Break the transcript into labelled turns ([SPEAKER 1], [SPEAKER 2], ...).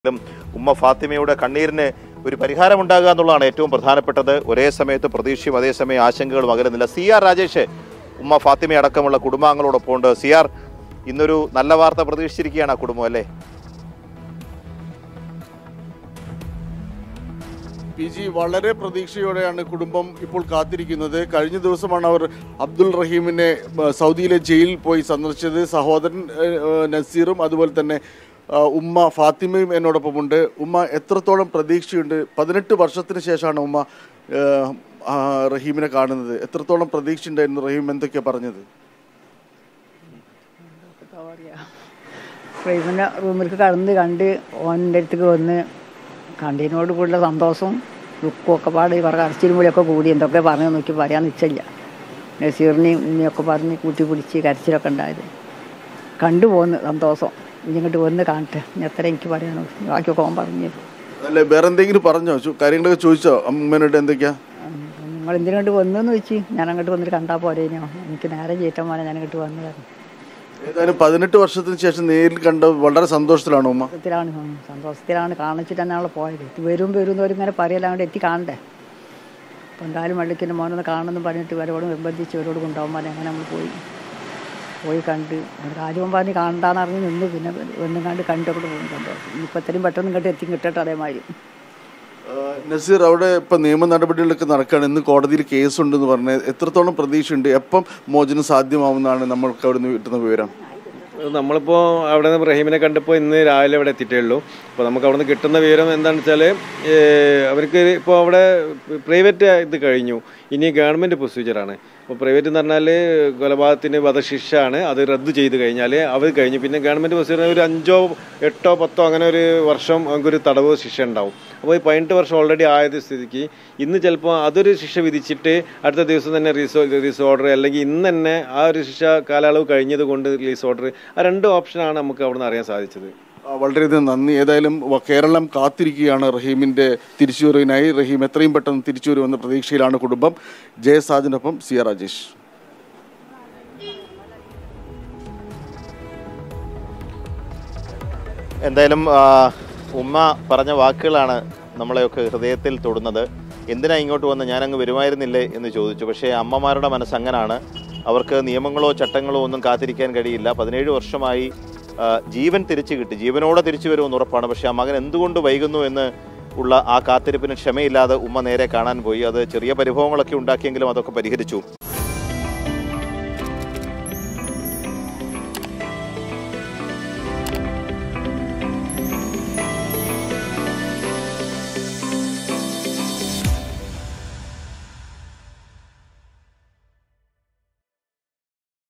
[SPEAKER 1] ഉമ്മ ഫാത്തിമയുടെ കണ്ണീരിന് ഒരു പരിഹാരമുണ്ടാകുക എന്നുള്ളതാണ് ഏറ്റവും പ്രധാനപ്പെട്ടത്. ഒരേ സമയത്ത് പ്രതീക്ഷയും അതേസമയം ആശങ്കകളും അകലുന്നില്ല. CR രാജേഷ് ഉമ്മ ഫാത്തിമ അടക്കമുള്ള കുടുംബാംഗങ്ങളോടൊപ്പം ഉണ്ട്. CR, ഇന്നൊരു നല്ല വാർത്ത പ്രതീക്ഷിച്ചിരിക്കുകയാണ് ആ കുടുംബം, അല്ലേ?
[SPEAKER 2] PG, വളരെ പ്രതീക്ഷയോടെയാണ് കുടുംബം ഇപ്പോൾ കാത്തിരിക്കുന്നത്. കഴിഞ്ഞ ദിവസമാണ് അവർ അബ്ദുൾ റഹീമിനെ സൗദിയിലെ ജയിലിൽ പോയി സന്ദർശിച്ചത്. സഹോദരൻ നസീറും അതുപോലെ തന്നെ ഉമ്മ ഫാത്തിമയും എന്നോടൊപ്പമുണ്ട്. ഉമ്മ, എത്രത്തോളം പ്രതീക്ഷയുണ്ട്? 18 വർഷത്തിന് ശേഷമാണ് ഉമ്മ റഹീമിനെ കാണുന്നത്. എത്രത്തോളം പ്രതീക്ഷ ഉണ്ടായിരുന്നു? റഹീം എന്തൊക്കെയാണ് പറഞ്ഞത്?
[SPEAKER 3] റഹീമിൻ്റെ റൂമിലേക്ക് കണ്ട് ഓൻ്റെ അടുത്തേക്ക് വന്ന് കണ്ടതിനോട് കൂടുതൽ സന്തോഷവും ദുഃഖവും ഒക്കെ പാട് ഇവർക്ക് കരച്ചിലും കൂടിയൊക്കെ കൂടി എന്തൊക്കെ പറഞ്ഞു നോക്കി പറയാൻ നിശ്ചയില്ല. നസീറിനെയും ഉമ്മയൊക്കെ പറഞ്ഞ് കൂട്ടി പിടിച്ച് കരച്ചിലൊക്കെ ഉണ്ടായത് കണ്ടുപോകുന്നു. സന്തോഷം. ഇങ്ങോട്ട് വന്ന് കാണട്ടെ, എത്ര എനിക്ക് പറയാനോ ബാക്കിയൊക്കെ ഓൻ പറഞ്ഞു.
[SPEAKER 2] അല്ലേ, വേറെ എന്തെങ്കിലും പറഞ്ഞോ? കാര്യങ്ങളൊക്കെ ചോദിച്ചോ അമ്മേനോട്? എന്തൊക്കെയാ
[SPEAKER 3] നിങ്ങൾ എന്തിനോട്ട് വന്നെന്ന് ചോദിച്ചു. ഞാൻ അങ്ങോട്ട് വന്നിട്ട് കണ്ടാൽ പോരേനോ, എനിക്ക് നേരെ ചേറ്റാൻ പോലെ ഞാൻ അങ്ങോട്ട് വന്നു തരണം.
[SPEAKER 2] ഏതായാലും 18 വർഷത്തിന് ശേഷം നേരിൽ കണ്ട വളരെ സന്തോഷത്തിലാണ് ഉമ്മ.
[SPEAKER 3] സന്തോഷത്തിലാണ് കാണിച്ചിട്ട് തന്നെയാണ് പോയത്. വരും ഇങ്ങനെ പറയലാണ്ട് എത്തി കാണണ്ടേ. അപ്പം എന്തായാലും വള്ളിക്കിൻ്റെ മോനൊന്ന് കാണണമെന്ന് പറഞ്ഞിട്ട് ഇവരോട് നിർബന്ധിച്ച് ഇവരോട് കൊണ്ടുപോകാൻ പറഞ്ഞ് അങ്ങനെ നമ്മൾ പോയി കണ്ട് കാര്യം പറഞ്ഞ് കാണണ്ടാന്ന് അറിഞ്ഞ് നിന്ന് പിന്നെ ഒന്നും കണ്ടൊക്കെ പോകും. സന്തോഷം. ഇനിയിപ്പോൾ എത്രയും പെട്ടെന്ന് ഇങ്ങോട്ട് കിട്ടട്ടെ. അതേമാതിരി
[SPEAKER 2] നസീർ, അവിടെ ഇപ്പം നിയമ നടപടികളൊക്കെ നടക്കുകയാണ്. ഇന്ന് കോടതിയിൽ കേസുണ്ടെന്ന് പറഞ്ഞത് എത്രത്തോളം പ്രതീക്ഷയുണ്ട്? എപ്പം മോചനം സാധ്യമാവുന്നതാണ് നമ്മൾക്ക് അവിടെ നിന്ന് കിട്ടുന്ന വിവരം?
[SPEAKER 4] നമ്മളിപ്പോൾ അവിടെ നിന്ന് റഹീമിനെ കണ്ടപ്പോൾ ഇന്ന് രാവിലെ ഇവിടെ എത്തിയിട്ടേ ഉള്ളൂ. അപ്പോൾ നമുക്ക് അവിടെ നിന്ന് കിട്ടുന്ന വിവരം എന്താണെന്ന് വെച്ചാൽ അവർക്ക് ഇപ്പോൾ അവിടെ പ്രൈവറ്റ് ഇത് കഴിഞ്ഞു, ഇനി ഗവൺമെൻറ് പ്രൊസീജിയറാണ്. അപ്പോൾ പ്രൈവറ്റ് എന്ന് പറഞ്ഞാൽ കൊലപാതകത്തിന് വധശിക്ഷയാണ്, അത് റദ്ദ് ചെയ്ത് കഴിഞ്ഞാൽ അവർ കഴിഞ്ഞു. പിന്നെ ഗവൺമെൻറ് പ്രൊസീജിയർ ഒരു 5, 8, 10 അങ്ങനെ ഒരു വർഷം നമുക്കൊരു തടവ് ശിക്ഷ ഉണ്ടാവും. അപ്പോൾ ഈ 18 വർഷം ഓൾറെഡി ആയത് സ്ഥിതിക്ക് ഇന്ന് ചിലപ്പോൾ അതൊരു ശിക്ഷ വിധിച്ചിട്ട് അടുത്ത ദിവസം തന്നെ റിലീസ് ഓർഡർ, അല്ലെങ്കിൽ ഇന്ന് തന്നെ ആ ഒരു ശിക്ഷ കാലയളവ് കഴിഞ്ഞത് കൊണ്ട് റിലീസ് ഓർഡർ, ആ 2 ഓപ്ഷനാണ് നമുക്ക് അവിടെ നിന്ന് അറിയാൻ സാധിച്ചത്.
[SPEAKER 2] വളരെയധികം നന്ദി. ഏതായാലും കേരളം കാത്തിരിക്കുകയാണ് റഹീമിൻ്റെ തിരിച്ചുവരവിനായി. റഹീം എത്രയും പെട്ടെന്ന് തിരിച്ചു വരുമെന്ന പ്രതീക്ഷയിലാണ് കുടുംബം. ജയസാജിനൊപ്പം CR രാജേഷ്.
[SPEAKER 1] എന്തായാലും ഉമ്മ പറഞ്ഞ വാക്കുകളാണ് നമ്മളെയൊക്കെ ഹൃദയത്തിൽ തൊടുന്നത്. എന്തിനാ ഇങ്ങോട്ട് വന്ന് ഞാനങ്ങ് വരുമായിരുന്നില്ലേ എന്ന് ചോദിച്ചു. പക്ഷേ അമ്മമാരുടെ മനസ്സ് അങ്ങനാണ്. അവർക്ക് നിയമങ്ങളോ ചട്ടങ്ങളോ ഒന്നും കാത്തിരിക്കാൻ കഴിയില്ല. 17 വർഷമായി ജീവൻ തിരിച്ചു കിട്ടി, ജീവനോടെ തിരിച്ചു വരുമെന്ന് ഉറപ്പാണ്. പക്ഷേ ആ മകൻ എന്തുകൊണ്ട് വൈകുന്നു എന്ന് ഉള്ള ആ കാത്തിരിപ്പിന് ക്ഷമയില്ലാതെ ഉമ്മ നേരെ കാണാൻ പോയി. അത് ചെറിയ പരിഭവങ്ങളൊക്കെ ഉണ്ടാക്കിയെങ്കിലും അതൊക്കെ പരിഹരിച്ചു.